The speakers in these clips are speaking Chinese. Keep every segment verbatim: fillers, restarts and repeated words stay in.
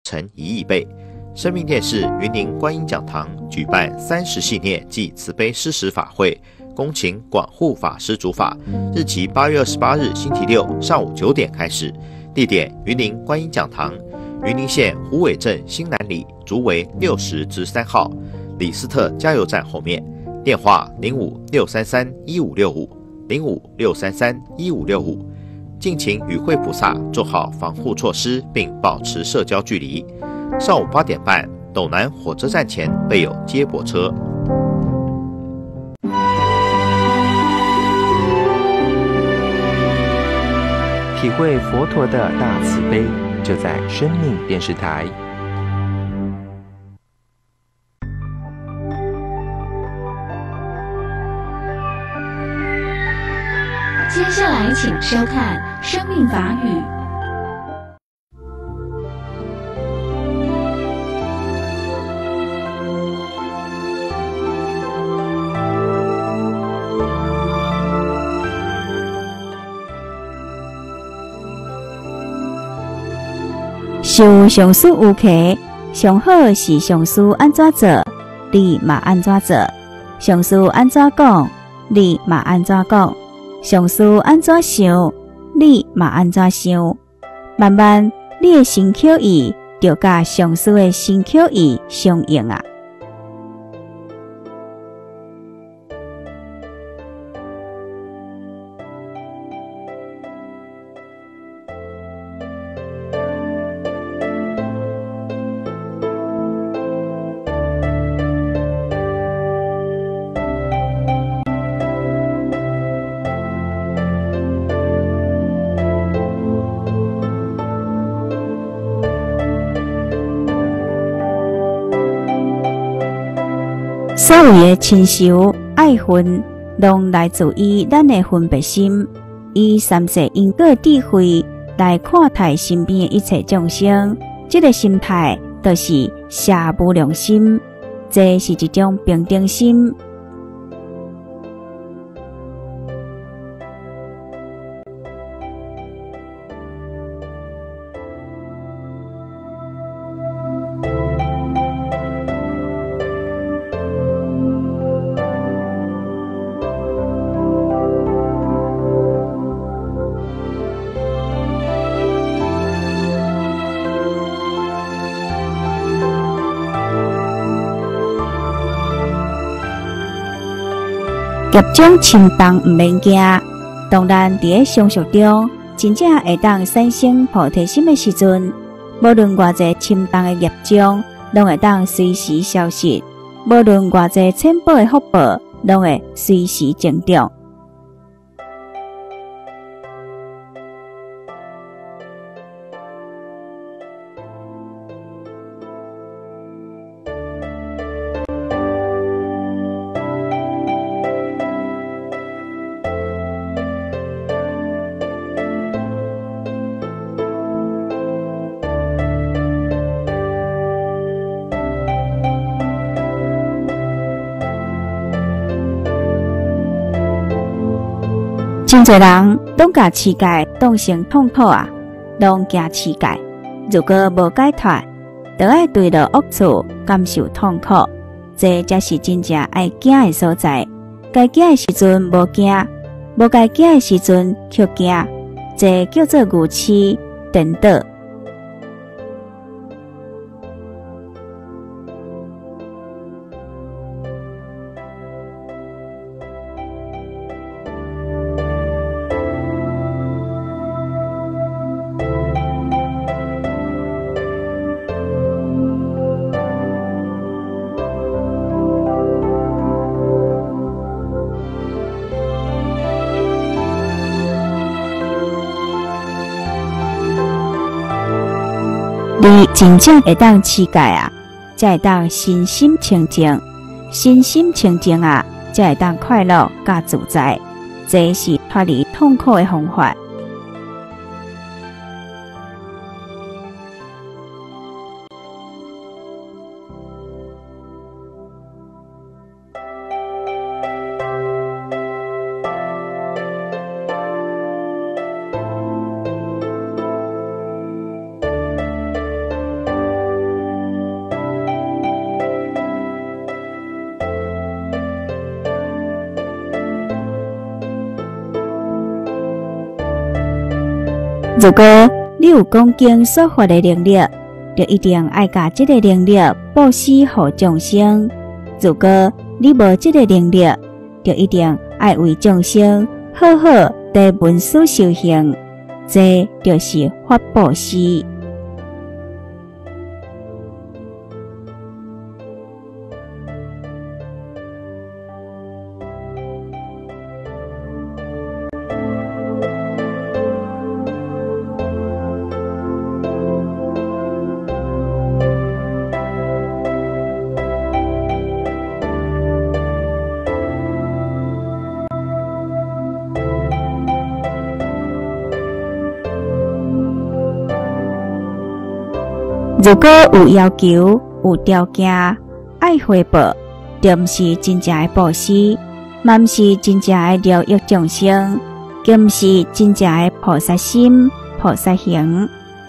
成一亿倍。生命电视云林观音讲堂举办三十系列暨慈悲施食法会，恭请广护法师主法，日期八月二十八日星期六上午九点开始，地点云林观音讲堂，云林县虎尾镇新南里竹围六十之三号，李斯特加油站后面。电话零五六三三一五六五零五六三三一五六五。敬请与会菩萨做好防护措施，并保持社交距离。上午八点半，斗南火车站前备有接驳车。 体会佛陀的大慈悲，就在生命电视台。 接下来请收看《生命法语》。 修上师有课，上好是上师安怎做，你嘛安怎做；上师安怎讲，你嘛安怎讲；上师安怎想，你嘛安怎想。慢慢，你的身口意就甲上师的身口意相应啊。所有的亲仇、爱恨，拢来自于咱的分别心。以三世因果智慧来看待身边的一切众生，这个心态就是舍无量心，这是一种平等心。业障深重毋免惊，当咱伫咧相续中，真正会当产生菩提心的时阵，无论偌济深重的业障，拢会当随时消失；无论偌济浅薄的福报，拢会随时增长。真侪人拢甲世界当成痛苦啊，拢惊世界。如果无解脱，就爱对着恶处感受痛苦，这才是真正爱惊的所在。该惊的时阵无惊，无该惊的时阵却惊，这叫做愚痴颠倒。你真正会当持戒啊，才会当身心清净，身心清净啊，才会当快乐甲自在。这是脱离痛苦的方法。 如果你有讲经说法的能力，就一定爱把这个能力布施予众生；如果你无这个能力，就一定爱为众生好好地闻思修行，这就是法布施。如果有要求、有条件，爱回报，就毋是真正的布施，嘛毋是真正的疗愈众生，更毋是真正的菩萨心、菩萨行。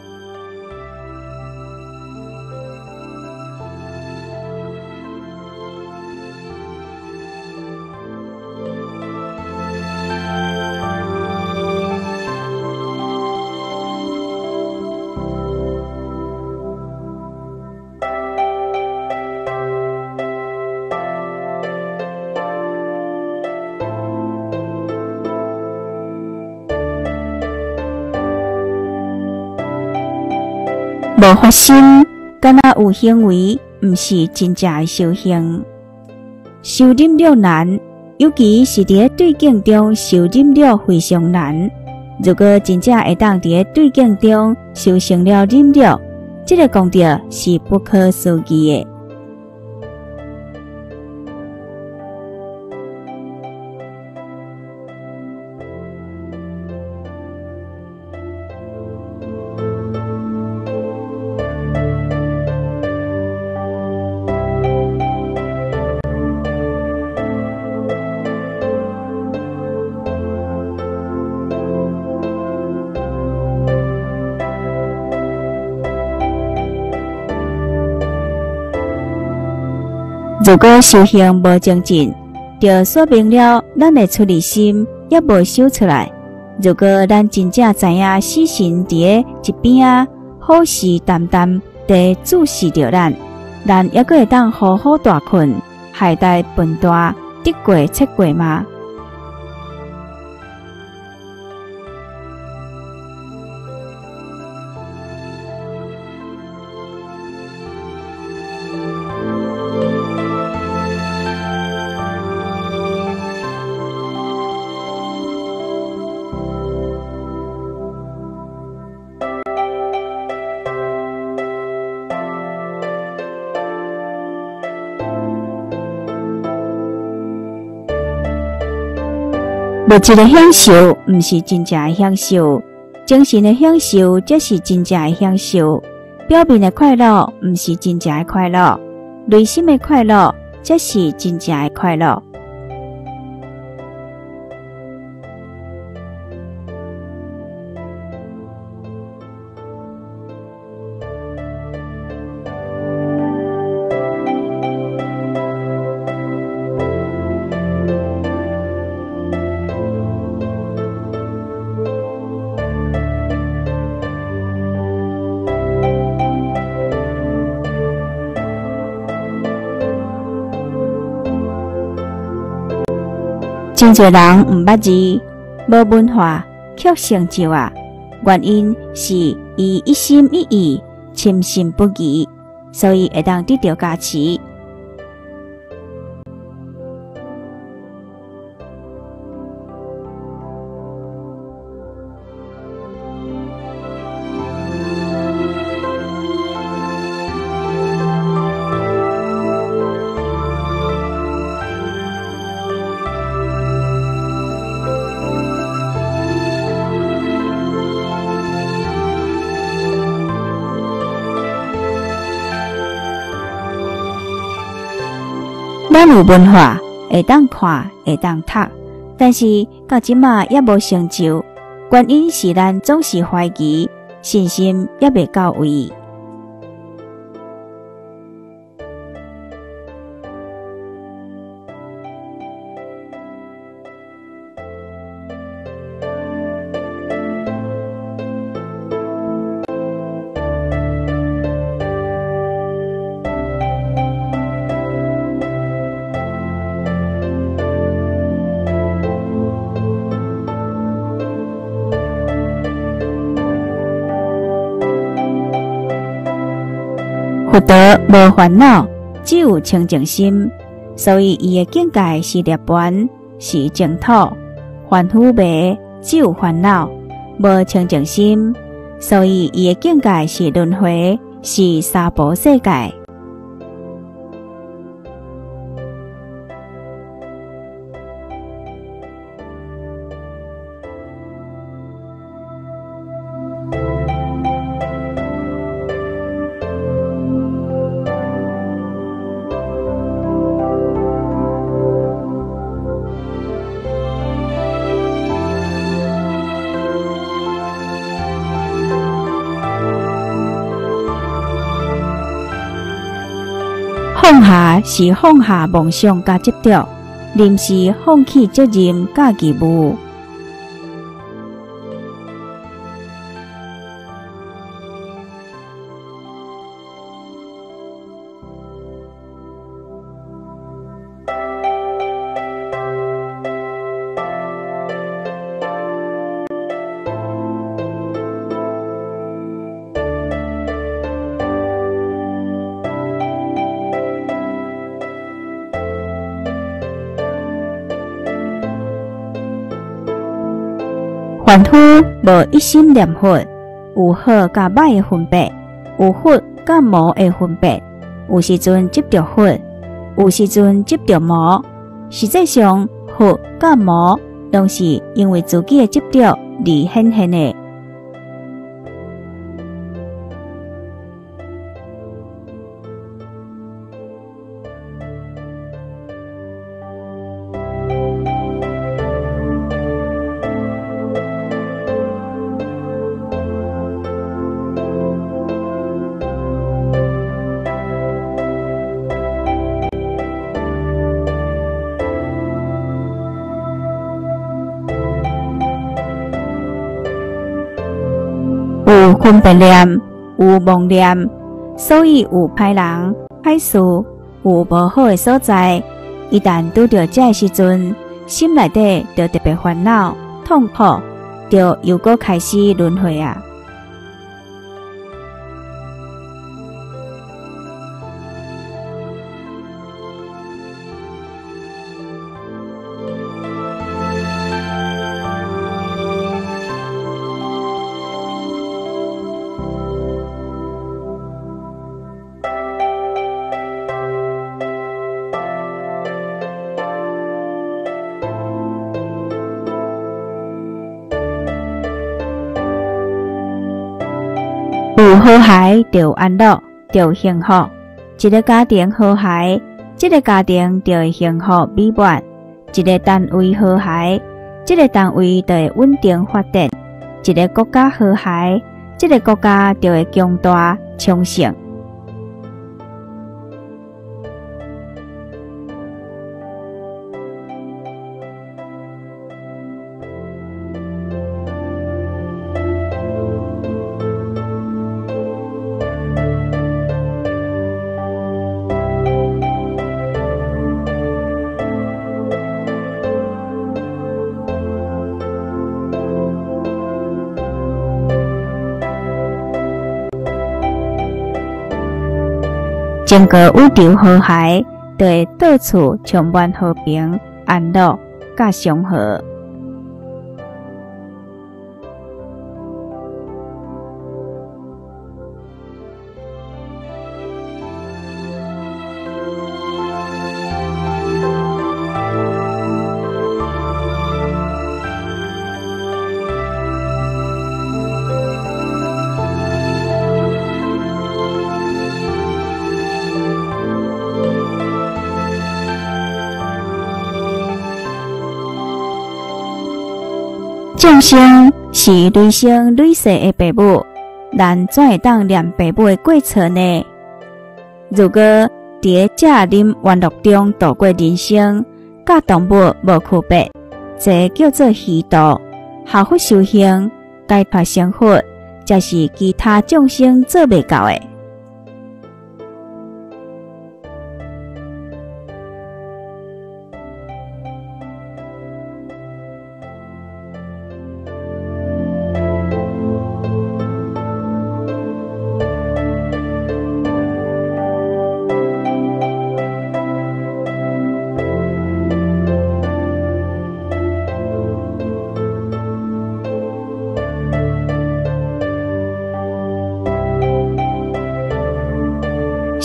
无发心，敢若有行为，毋是真正的修行。修忍了难，尤其是伫对境中修忍了非常难。如果真正会当伫对境中修成了忍了，这个功德是不可思议的。如果修行无精进，就说明了咱的出离心也无修出来。如果咱真正知影死神伫个一边啊，虎视眈眈地注视着咱，咱还阁会当好好大困，海带笨大得过切过吗？物质的享受毋是真正的享受，精神的享受才是真正的享受。表面的快乐毋是真正的快乐，内心的快乐才是真正的快乐。真侪人毋捌字，无文化却成就啊！原因是伊一心一意、深信不疑，所以会当得到加持。咱有文化，会当看，会当读，但是到即马也无成就，原因是咱总是怀疑，信心也未到位。 佛陀无烦恼，只有清净心，所以伊的境界是涅槃，是净土。凡夫迷，只有烦恼，无清净心，所以伊的境界是轮回，是娑婆世界。放下是放下梦想甲执着，临时放弃责任甲义务。凡夫无一心念佛，有好甲歹的分别，有佛甲魔的分别，有时阵执着佛，有时阵执着魔。实际上，佛甲魔拢是因为自己的执着而显现的。有分别念，有妄念，所以有歹人、歹事，有无好的所在。一旦拄到这时阵，心内底就特别烦恼、痛苦，就又搁开始轮回啊！有和諧就有安樂，就有幸福。一個家庭和諧，這個家庭就會幸福美滿；一個單位和諧，這個單位就會穩定發展；一個國家和諧，這個國家就會強大昌盛。整個宇宙和諧，就會到處充滿和平、安樂、甲祥和。眾生是累生累世的父母，咱怎會當念父母的過錯呢？如果佇這臨怨樂中度過人生，甲動物無區別，這叫做虛度。效法修行，解脫成佛，才是其他眾生做袂到的。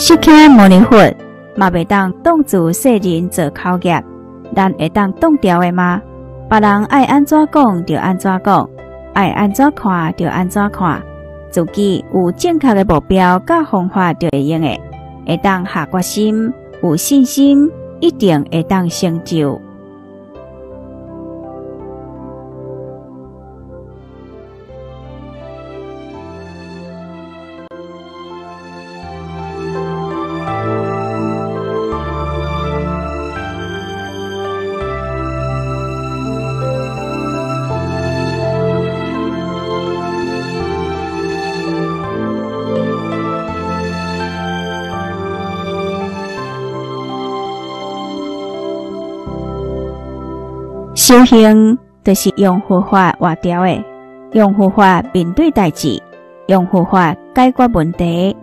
食客模拟法嘛袂当挡住世人做口业，咱会当挡掉的吗？别人爱安怎讲就安怎讲，爱安怎看就安怎看，自己有正确的目标甲方法就会用的，会当下决心，有信心，一定会当成就。修行就是用佛法活掉的，用佛法面对代志，用佛法解决问题。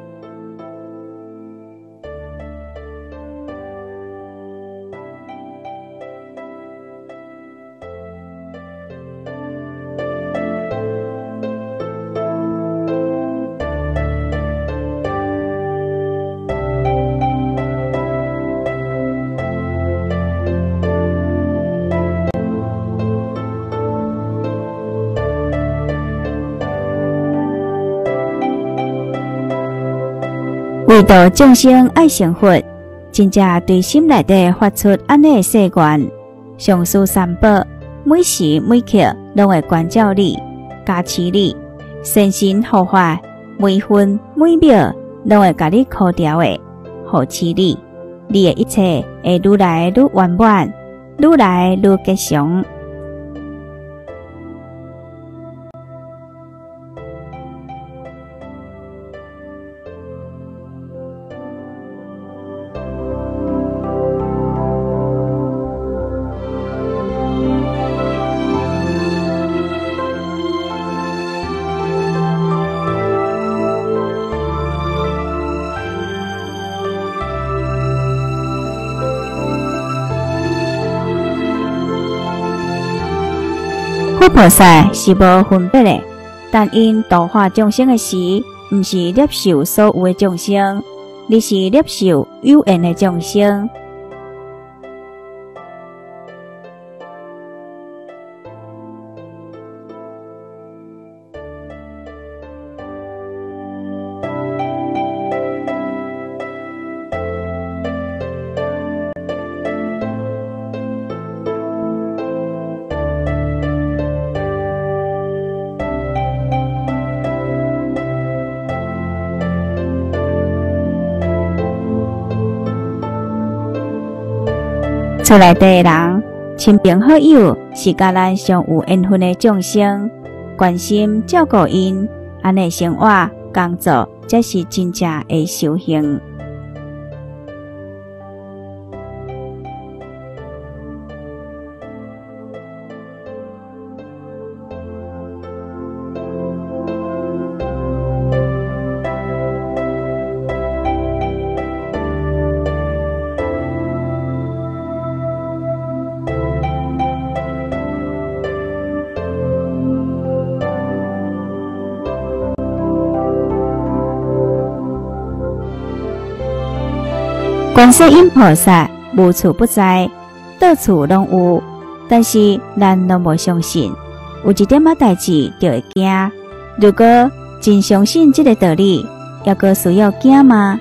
为度众生爱成佛，真正对心内底发出安尼的誓愿，上师三宝每时每刻拢会关照你、加持你，身心护法，每分每秒拢会甲你靠调的护持你，你的一切会愈来愈圆满，愈来愈吉祥。佛菩萨是无分别的，但因度化众生的时，毋是摄受所有的众生，你是摄受有缘的众生。厝内底的人，亲朋好友是甲咱上有缘分的众生，关心照顾因，安尼生活工作才是真正的修行。观世音菩萨无处不在，到处拢有，但是咱拢无相信，有一点仔代志就会惊。如果真相信这个道理，还阁需要惊吗？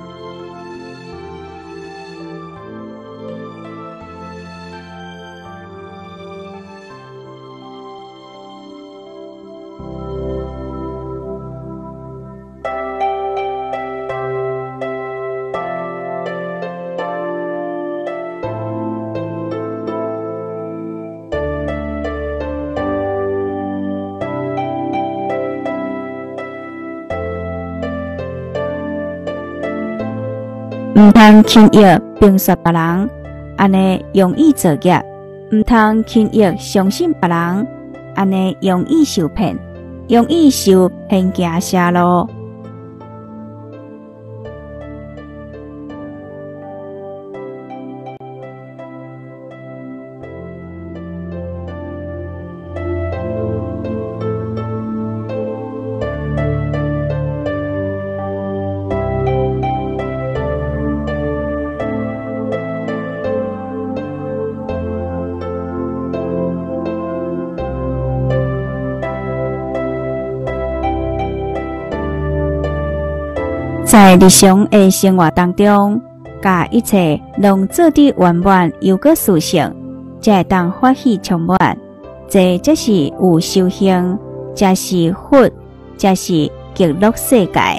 毋通轻易评说别人，安尼容易造业；毋通轻易相信别人，安尼容易受骗，容易受偏行邪路。 在日常的生活当中，把一切拢做得圆满又个舒适，才会当欢喜充满。这才是有修行，才是福，才是极乐世界。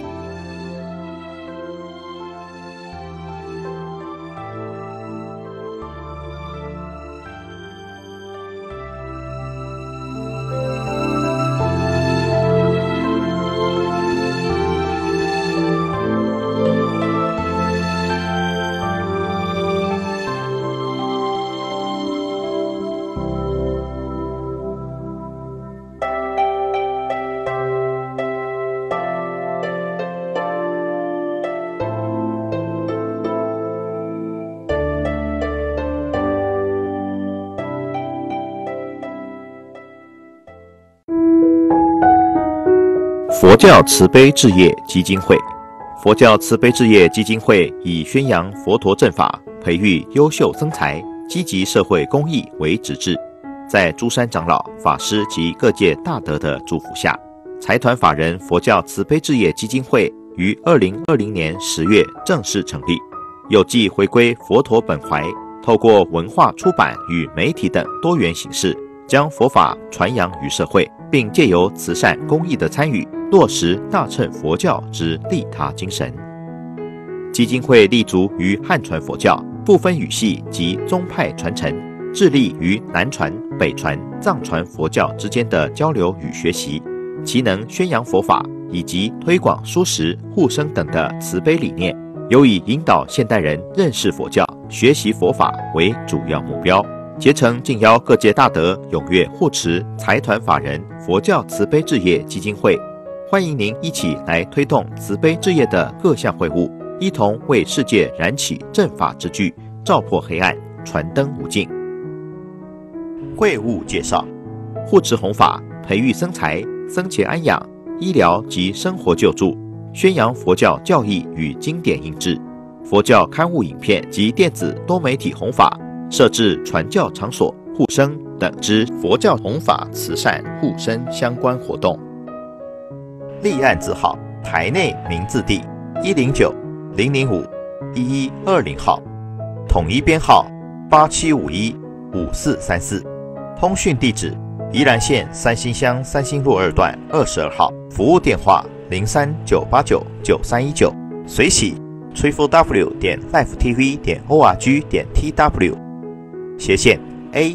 佛教慈悲置业基金会，佛教慈悲置业基金会以宣扬佛陀正法、培育优秀僧才、积极社会公益为旨志，在诸山长老、法师及各界大德的祝福下，财团法人佛教慈悲置业基金会于二零二零年十月正式成立，有继回归佛陀本怀，透过文化出版与媒体等多元形式，将佛法传扬于社会，并借由慈善公益的参与，落实大乘佛教之利他精神。基金会立足于汉传佛教不分语系及宗派传承，致力于南传、北传、藏传佛教之间的交流与学习，其能宣扬佛法以及推广蔬食、护生等的慈悲理念，有以引导现代人认识佛教、学习佛法为主要目标。竭诚敬邀各界大德踊跃护持财团法人佛教慈悲置业基金会，欢迎您一起来推动慈悲置业的各项会务，一同为世界燃起正法之炬，照破黑暗，传灯无尽。会务介绍：护持弘法，培育僧才、僧伽安养、医疗及生活救助，宣扬佛教教义与经典印制，佛教刊物影片及电子多媒体弘法，设置传教场所、护生等之佛教弘法慈善护生相关活动。立案字号：台内名字地一零九零零五一一二零号，统一编号八七五一五四三四，通讯地址：宜兰县三星乡三星路二段二十二号，服务电话零三九八九九三一九，随喜 triple w 点 life t v 点 org 点 t w 斜线 a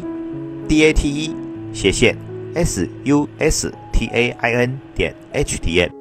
d a t e 斜线 s u s t a i n 点 h t m。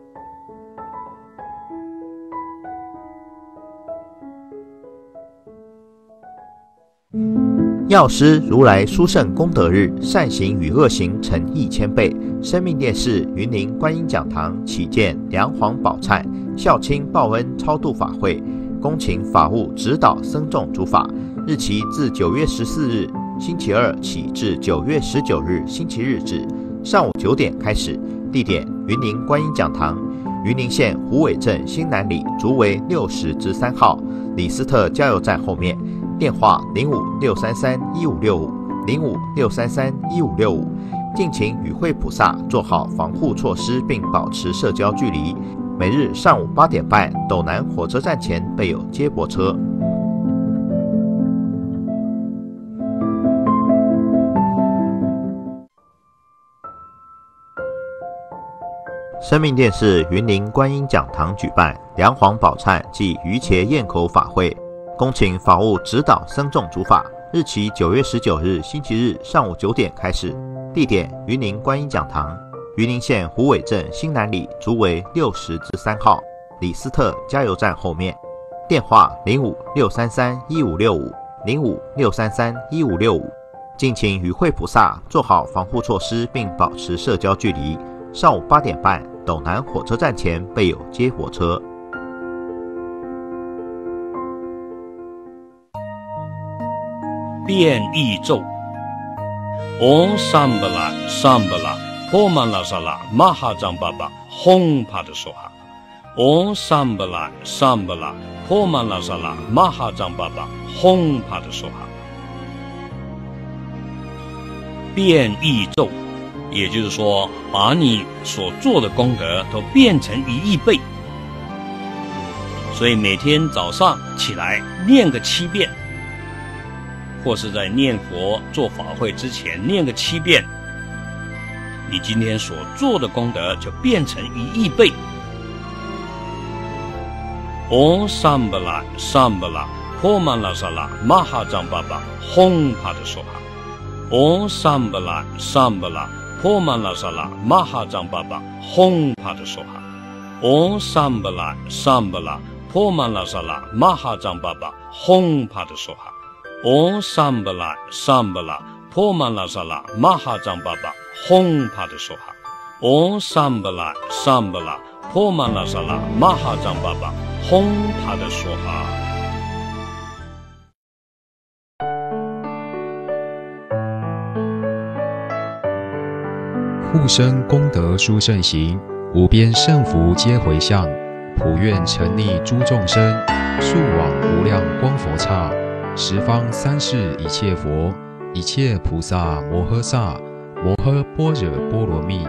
药师如来殊胜功德日，善行与恶行成一千倍。生命电视云林观音讲堂启建梁皇宝忏孝亲报恩超度法会，恭请法务指导僧众诸法，日期自九月十四日星期二起至九月十九日星期日止，上午九点开始，地点云林观音讲堂，云林县虎尾镇新南里竹围六十之三号，李斯特加油站后面。电话零五六三三一五六五零五六三三一五六五，敬请与会菩萨做好防护措施，并保持社交距离。每日上午八点半，斗南火车站前备有接驳车。生命电视云林观音讲堂举办梁皇宝忏暨鱼茄咽口法会，恭请法务指导僧众诸法，日期九月十九日星期日上午九点开始，地点云林观音讲堂，云林县虎尾镇新南里竹围六十之三号，李斯特加油站后面。电话零五六三三一五六五零五六三三一五六五，敬请与会菩萨做好防护措施，并保持社交距离。上午八点半，斗南火车站前备有接驳车。 变异咒 Om Sambala Sambala Pomala Sala Mahajambaba Hong Padasoha Om Sambala Sambala Pomala Sala Mahajambaba Hong Padasoha 变异咒，也就是说，把你所做的功德都变成一亿倍。 所以每天早上起来念个七遍，或是在念佛做法会之前念个七遍，你今天所做的功德就变成一亿倍。Om Sambala Sambala Homala Sala Maha Jambaba Hong Pada Soha Om Sambala Sambala Homala Sala Maha Jambaba Hong Pada Soha Om Sambala Sambala Homala Sala Maha Jambaba Hong Pada Soha Om Sambala Sambala Homala Sala Maha Jambaba Hong Pada Soha Om Sambala Sambala Homala Sala Maha Jambaba Hong Pada Soha。 护生功德殊胜行，无边胜福皆回向，普愿沉溺诸众生，速往无量光佛刹，十方三世一切佛，一切菩萨摩诃萨，摩诃般若波罗蜜。